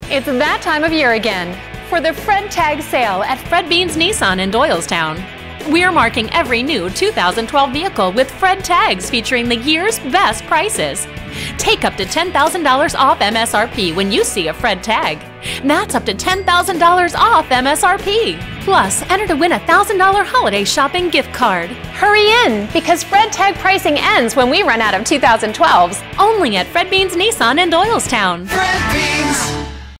It's that time of year again for the Fred Tag sale at Fred Beans Nissan in Doylestown. We're marking every new 2012 vehicle with Fred Tags featuring the year's best prices. Take up to $10,000 off MSRP when you see a Fred Tag. That's up to $10,000 off MSRP. Plus, enter to win a $1,000 holiday shopping gift card. Hurry in, because Fred Tag pricing ends when we run out of 2012s. Only at Fred Beans Nissan in Doylestown. Fred Beans.